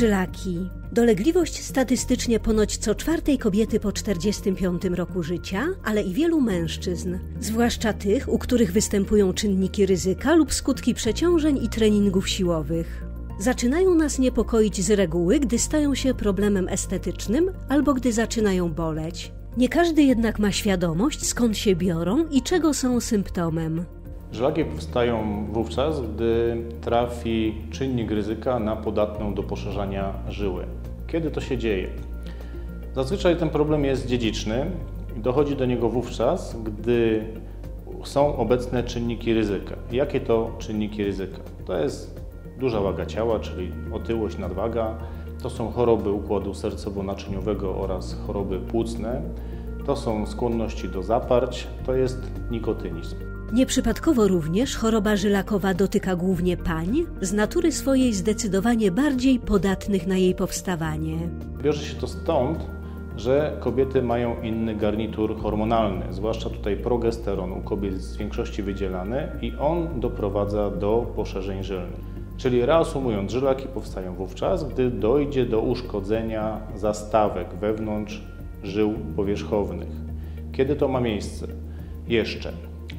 Żylaki. Dolegliwość statystycznie ponoć co czwartej kobiety po 45 roku życia, ale i wielu mężczyzn, zwłaszcza tych, u których występują czynniki ryzyka lub skutki przeciążeń i treningów siłowych. Zaczynają nas niepokoić z reguły, gdy stają się problemem estetycznym albo gdy zaczynają boleć. Nie każdy jednak ma świadomość, skąd się biorą i czego są symptomem. Żylaki powstają wówczas, gdy trafi czynnik ryzyka na podatną do poszerzania żyłę. Kiedy to się dzieje? Zazwyczaj ten problem jest dziedziczny i dochodzi do niego wówczas, gdy są obecne czynniki ryzyka. Jakie to czynniki ryzyka? To jest duża waga ciała, czyli otyłość, nadwaga. To są choroby układu sercowo-naczyniowego oraz choroby płucne. To są skłonności do zaparć, to jest nikotynizm. Nieprzypadkowo również choroba żylakowa dotyka głównie pań, z natury swojej zdecydowanie bardziej podatnych na jej powstawanie. Bierze się to stąd, że kobiety mają inny garnitur hormonalny, zwłaszcza tutaj progesteron u kobiet jest w większości wydzielany i on doprowadza do poszerzeń żylnych. Czyli reasumując, żylaki powstają wówczas, gdy dojdzie do uszkodzenia zastawek wewnątrz żył powierzchownych. Kiedy to ma miejsce? Jeszcze.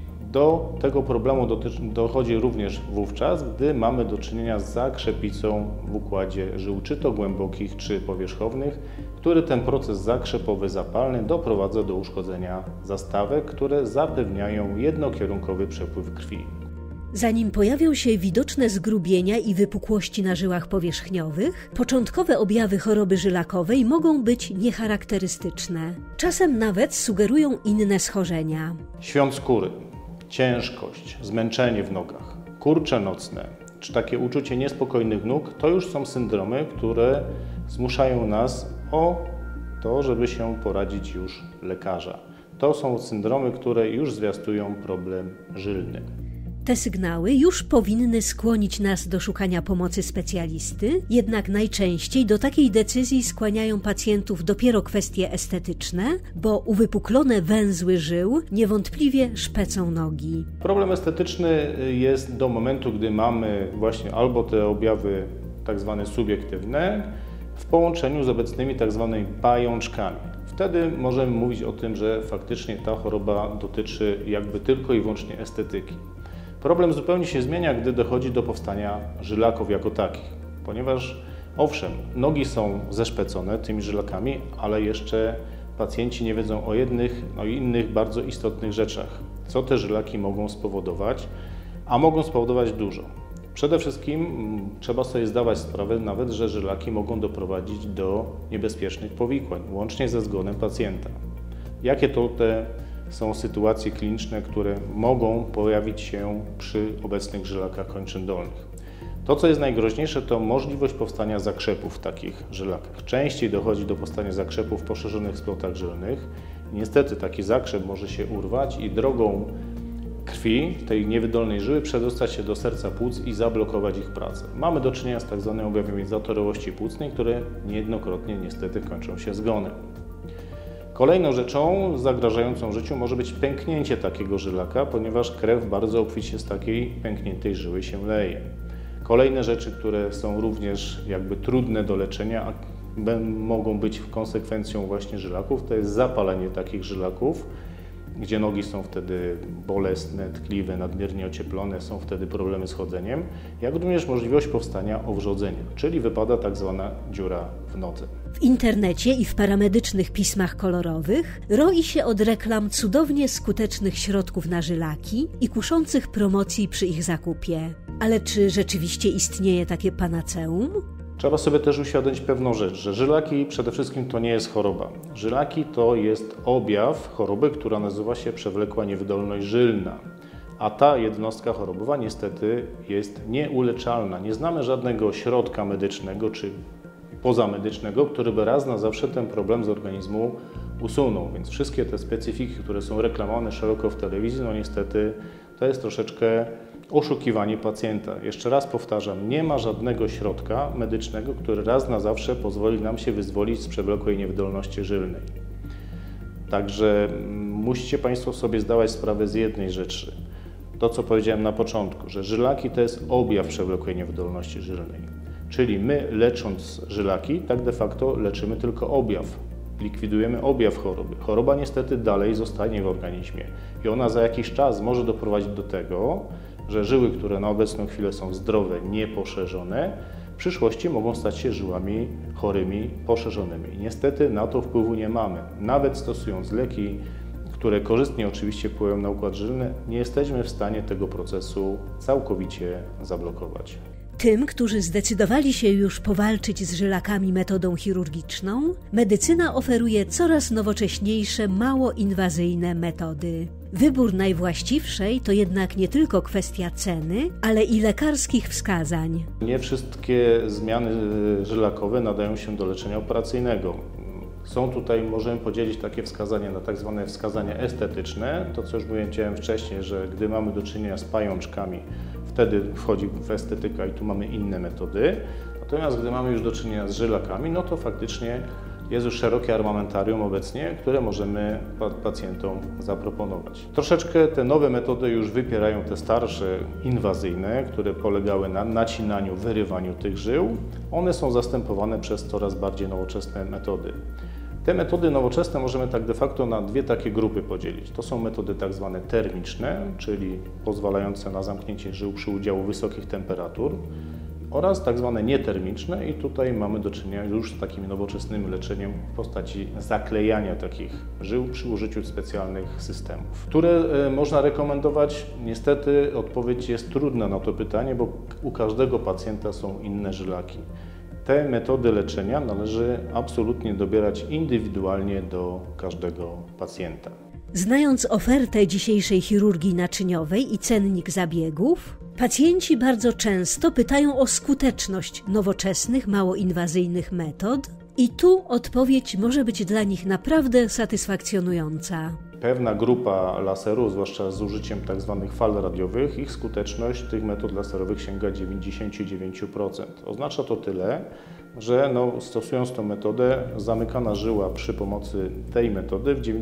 Do tego problemu dochodzi również wówczas, gdy mamy do czynienia z zakrzepicą w układzie żył, czy to głębokich, czy powierzchownych, który ten proces zakrzepowy zapalny doprowadza do uszkodzenia zastawek, które zapewniają jednokierunkowy przepływ krwi. Zanim pojawią się widoczne zgrubienia i wypukłości na żyłach powierzchniowych, początkowe objawy choroby żylakowej mogą być niecharakterystyczne. Czasem nawet sugerują inne schorzenia. Świąt skóry, ciężkość, zmęczenie w nogach, kurcze nocne, czy takie uczucie niespokojnych nóg, to już są syndromy, które zmuszają nas o to, żeby się poradzić już lekarza. To są syndromy, które już zwiastują problem żylny. Te sygnały już powinny skłonić nas do szukania pomocy specjalisty, jednak najczęściej do takiej decyzji skłaniają pacjentów dopiero kwestie estetyczne, bo uwypuklone węzły żył niewątpliwie szpecą nogi. Problem estetyczny jest do momentu, gdy mamy właśnie albo te objawy tak zwane subiektywne w połączeniu z obecnymi tak zwanymi pajączkami. Wtedy możemy mówić o tym, że faktycznie ta choroba dotyczy jakby tylko i wyłącznie estetyki. Problem zupełnie się zmienia, gdy dochodzi do powstania żylaków jako takich, ponieważ owszem, nogi są zeszpecone tymi żylakami, ale jeszcze pacjenci nie wiedzą o innych bardzo istotnych rzeczach, co te żylaki mogą spowodować, a mogą spowodować dużo. Przede wszystkim trzeba sobie zdawać sprawę nawet, że żylaki mogą doprowadzić do niebezpiecznych powikłań, łącznie ze zgonem pacjenta. Jakie to te są sytuacje kliniczne, które mogą pojawić się przy obecnych żylakach kończyn dolnych. To, co jest najgroźniejsze, to możliwość powstania zakrzepów w takich żylakach. Częściej dochodzi do powstania zakrzepów w poszerzonych splotach żylnych. Niestety taki zakrzep może się urwać i drogą krwi, tej niewydolnej żyły, przedostać się do serca płuc i zablokować ich pracę. Mamy do czynienia z tak zwanym objawem zatorowości płucnej, które niejednokrotnie niestety kończą się zgonem. Kolejną rzeczą zagrażającą życiu może być pęknięcie takiego żylaka, ponieważ krew bardzo obficie z takiej pękniętej żyły się leje. Kolejne rzeczy, które są również jakby trudne do leczenia, a mogą być konsekwencją właśnie żylaków, to jest zapalenie takich żylaków, gdzie nogi są wtedy bolesne, tkliwe, nadmiernie ocieplone, są wtedy problemy z chodzeniem, jak również możliwość powstania owrzodzenia, czyli wypada tak zwana dziura w nodze. W internecie i w paramedycznych pismach kolorowych roi się od reklam cudownie skutecznych środków na żylaki i kuszących promocji przy ich zakupie. Ale czy rzeczywiście istnieje takie panaceum? Trzeba sobie też uświadomić pewną rzecz, że żylaki przede wszystkim to nie jest choroba. Żylaki to jest objaw choroby, która nazywa się przewlekła niewydolność żylna. A ta jednostka chorobowa niestety jest nieuleczalna. Nie znamy żadnego środka medycznego czy pozamedycznego, który by raz na zawsze ten problem z organizmu usunął. Więc wszystkie te specyfiki, które są reklamowane szeroko w telewizji, no niestety to jest troszeczkę oszukiwanie pacjenta. Jeszcze raz powtarzam, nie ma żadnego środka medycznego, który raz na zawsze pozwoli nam się wyzwolić z przewlekłej niewydolności żylnej. Także musicie Państwo sobie zdawać sprawę z jednej rzeczy. To, co powiedziałem na początku, że żylaki to jest objaw przewlekłej niewydolności żylnej. Czyli my, lecząc żylaki, tak de facto leczymy tylko objaw. Likwidujemy objaw choroby. Choroba niestety dalej zostanie w organizmie i ona za jakiś czas może doprowadzić do tego, że żyły, które na obecną chwilę są zdrowe, nieposzerzone, w przyszłości mogą stać się żyłami chorymi, poszerzonymi. I niestety na to wpływu nie mamy. Nawet stosując leki, które korzystnie oczywiście wpływają na układ żylny, nie jesteśmy w stanie tego procesu całkowicie zablokować. Tym, którzy zdecydowali się już powalczyć z żylakami metodą chirurgiczną, medycyna oferuje coraz nowocześniejsze, mało inwazyjne metody. Wybór najwłaściwszej to jednak nie tylko kwestia ceny, ale i lekarskich wskazań. Nie wszystkie zmiany żylakowe nadają się do leczenia operacyjnego. Są tutaj, możemy podzielić takie wskazania na tak zwane wskazania estetyczne. To, co już powiedziałem wcześniej, że gdy mamy do czynienia z pajączkami, wtedy wchodzi w estetyka i tu mamy inne metody. Natomiast gdy mamy już do czynienia z żylakami, no to faktycznie jest już szerokie armamentarium obecnie, które możemy pacjentom zaproponować. Troszeczkę te nowe metody już wypierają te starsze, inwazyjne, które polegały na nacinaniu, wyrywaniu tych żył. One są zastępowane przez coraz bardziej nowoczesne metody. Te metody nowoczesne możemy tak de facto na dwie takie grupy podzielić. To są metody tak zwane termiczne, czyli pozwalające na zamknięcie żył przy udziału wysokich temperatur, oraz tak zwane nietermiczne i tutaj mamy do czynienia już z takim nowoczesnym leczeniem w postaci zaklejania takich żył przy użyciu specjalnych systemów. Które można rekomendować? Niestety odpowiedź jest trudna na to pytanie, bo u każdego pacjenta są inne żylaki. Te metody leczenia należy absolutnie dobierać indywidualnie do każdego pacjenta. Znając ofertę dzisiejszej chirurgii naczyniowej i cennik zabiegów, pacjenci bardzo często pytają o skuteczność nowoczesnych, mało inwazyjnych metod i tu odpowiedź może być dla nich naprawdę satysfakcjonująca. Pewna grupa laserów, zwłaszcza z użyciem tzw. fal radiowych, ich skuteczność tych metod laserowych sięga 99%. Oznacza to tyle, że stosując tę metodę, zamykana żyła przy pomocy tej metody w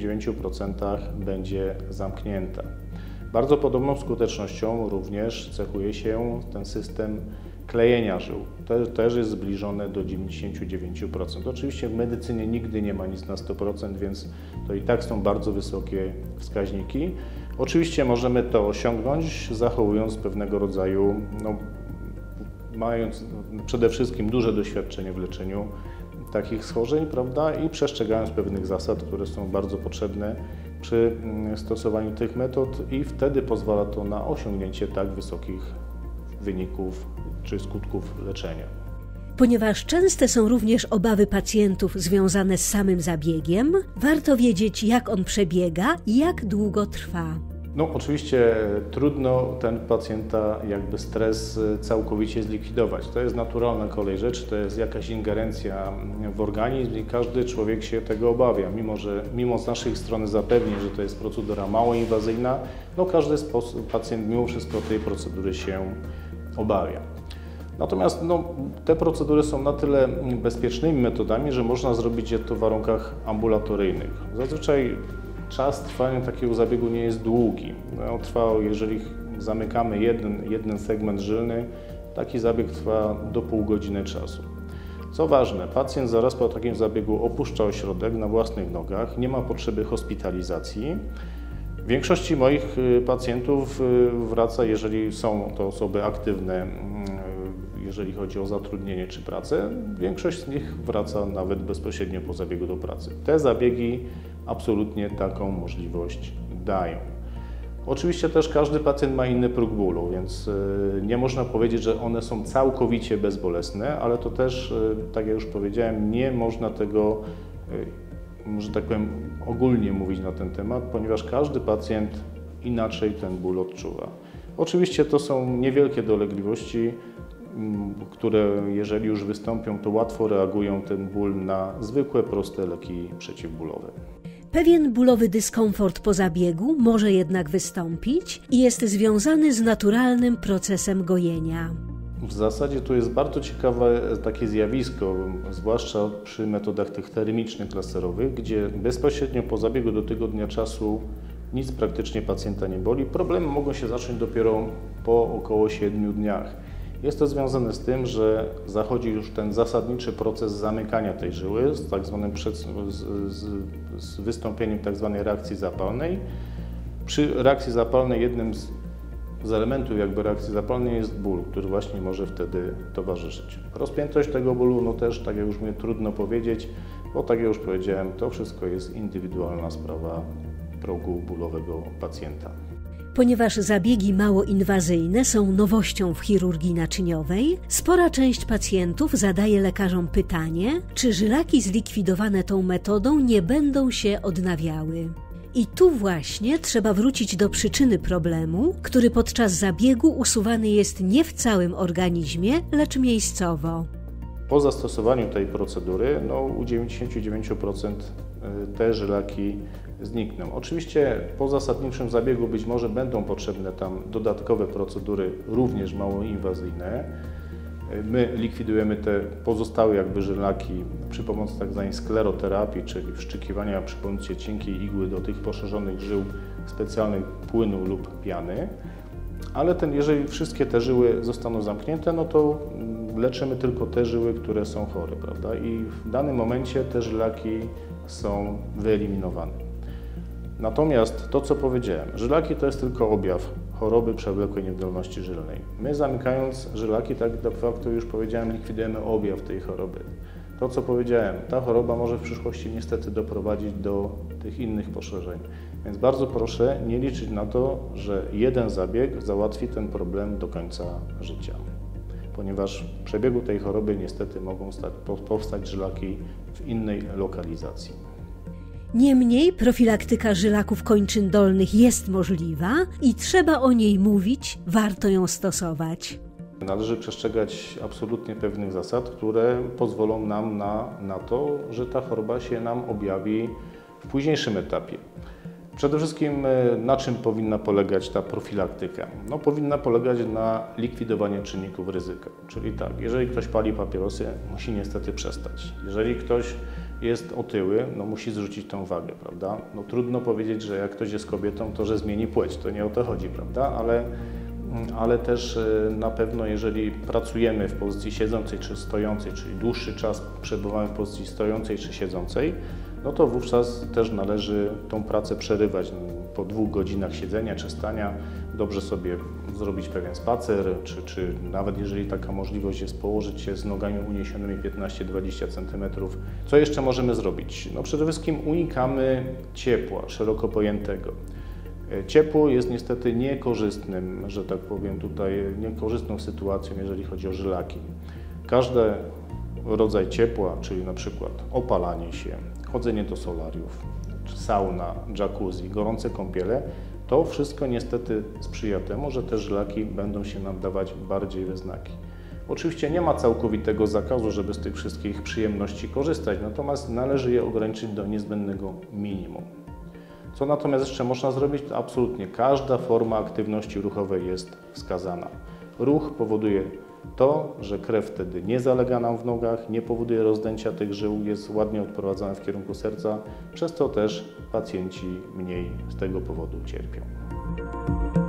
99% będzie zamknięta. Bardzo podobną skutecznością również cechuje się ten system klejenia żył. To też jest zbliżone do 99%. Oczywiście w medycynie nigdy nie ma nic na 100%, więc to i tak są bardzo wysokie wskaźniki. Oczywiście możemy to osiągnąć, zachowując pewnego rodzaju, mając przede wszystkim duże doświadczenie w leczeniu takich schorzeń, prawda, i przestrzegając pewnych zasad, które są bardzo potrzebne przy stosowaniu tych metod i wtedy pozwala to na osiągnięcie tak wysokich wyników czy skutków leczenia. Ponieważ częste są również obawy pacjentów związane z samym zabiegiem, warto wiedzieć, jak on przebiega i jak długo trwa. Oczywiście trudno ten pacjenta stres całkowicie zlikwidować. To jest naturalna kolej rzeczy, to jest jakaś ingerencja w organizm i każdy człowiek się tego obawia. Mimo z naszej strony zapewnień, że to jest procedura mało inwazyjna, każdy pacjent mimo wszystko tej procedury się obawia. Natomiast te procedury są na tyle bezpiecznymi metodami, że można zrobić je to w warunkach ambulatoryjnych. Zazwyczaj czas trwania takiego zabiegu nie jest długi. Jeżeli zamykamy jeden segment żylny, taki zabieg trwa do pół godziny czasu. Co ważne, pacjent zaraz po takim zabiegu opuszcza ośrodek na własnych nogach, nie ma potrzeby hospitalizacji. W większości moich pacjentów wraca, jeżeli są to osoby aktywne, jeżeli chodzi o zatrudnienie czy pracę, większość z nich wraca nawet bezpośrednio po zabiegu do pracy. Te zabiegi absolutnie taką możliwość dają. Oczywiście też każdy pacjent ma inny próg bólu, więc nie można powiedzieć, że one są całkowicie bezbolesne, ale to też, tak jak już powiedziałem, nie można tego, że tak powiem, ogólnie mówić na ten temat, ponieważ każdy pacjent inaczej ten ból odczuwa. Oczywiście to są niewielkie dolegliwości, które jeżeli już wystąpią, to łatwo reagują ten ból na zwykłe, proste leki przeciwbólowe. Pewien bólowy dyskomfort po zabiegu może jednak wystąpić i jest związany z naturalnym procesem gojenia. W zasadzie to jest bardzo ciekawe takie zjawisko, zwłaszcza przy metodach tych termicznych laserowych, gdzie bezpośrednio po zabiegu do tygodnia czasu nic praktycznie pacjenta nie boli. Problemy mogą się zacząć dopiero po około 7 dniach. Jest to związane z tym, że zachodzi już ten zasadniczy proces zamykania tej żyły z tak zwanym z wystąpieniem tak zwanej reakcji zapalnej. Przy reakcji zapalnej jednym z elementów reakcji zapalnej jest ból, który właśnie może wtedy towarzyszyć. Rozpiętość tego bólu, no też, tak jak już mówię, trudno powiedzieć, bo tak jak już powiedziałem, to wszystko jest indywidualna sprawa progu bólowego pacjenta. Ponieważ zabiegi mało inwazyjne są nowością w chirurgii naczyniowej, spora część pacjentów zadaje lekarzom pytanie, czy żylaki zlikwidowane tą metodą nie będą się odnawiały. I tu właśnie trzeba wrócić do przyczyny problemu, który podczas zabiegu usuwany jest nie w całym organizmie, lecz miejscowo. Po zastosowaniu tej procedury u 99% te żylaki znikną. Oczywiście po zasadniczym zabiegu być może będą potrzebne tam dodatkowe procedury, również mało inwazyjne. My likwidujemy te pozostałe żylaki przy pomocy tzw. skleroterapii, czyli wszczykiwania przy pomocy cienkiej igły do tych poszerzonych żył specjalnych płynu lub piany. Ale jeżeli wszystkie te żyły zostaną zamknięte, to leczymy tylko te żyły, które są chore, prawda? I w danym momencie te żylaki są wyeliminowane. Natomiast to, co powiedziałem, żylaki to jest tylko objaw choroby przewlekłej niewydolności żylnej. My zamykając żylaki, tak de facto już powiedziałem, likwidujemy objaw tej choroby. To, co powiedziałem, ta choroba może w przyszłości niestety doprowadzić do tych innych poszerzeń. Więc bardzo proszę nie liczyć na to, że jeden zabieg załatwi ten problem do końca życia. Ponieważ w przebiegu tej choroby niestety mogą powstać żylaki w innej lokalizacji. Niemniej profilaktyka żylaków kończyn dolnych jest możliwa i trzeba o niej mówić, warto ją stosować. Należy przestrzegać absolutnie pewnych zasad, które pozwolą nam na to, że ta choroba się nam objawi w późniejszym etapie. Przede wszystkim na czym powinna polegać ta profilaktyka? Powinna polegać na likwidowaniu czynników ryzyka. Czyli tak, jeżeli ktoś pali papierosy, musi niestety przestać. Jeżeli ktoś jest otyły, musi zrzucić tą wagę, prawda? Trudno powiedzieć, że jak ktoś jest kobietą, to że zmieni płeć, to nie o to chodzi, prawda? Ale też na pewno jeżeli pracujemy w pozycji siedzącej czy stojącej, czyli dłuższy czas przebywamy w pozycji stojącej czy siedzącej, to wówczas też należy tą pracę przerywać. Po 2 godzinach siedzenia czy stania dobrze sobie zrobić pewien spacer, czy nawet jeżeli taka możliwość jest, położyć się z nogami uniesionymi 15-20 cm. Co jeszcze możemy zrobić? Przede wszystkim unikamy ciepła szeroko pojętego. Ciepło jest niestety niekorzystnym, że tak powiem niekorzystną sytuacją, jeżeli chodzi o żylaki. Każdy rodzaj ciepła, czyli na przykład opalanie się, chodzenie do solariów, sauna, jacuzzi, gorące kąpiele, to wszystko niestety sprzyja temu, że te żylaki będą się nam dawać bardziej we znaki. Oczywiście nie ma całkowitego zakazu, żeby z tych wszystkich przyjemności korzystać, natomiast należy je ograniczyć do niezbędnego minimum. Co natomiast jeszcze można zrobić, to absolutnie każda forma aktywności ruchowej jest wskazana. Ruch powoduje to, że krew wtedy nie zalega nam w nogach, nie powoduje rozdęcia tych żył, jest ładnie odprowadzana w kierunku serca, przez to też pacjenci mniej z tego powodu cierpią.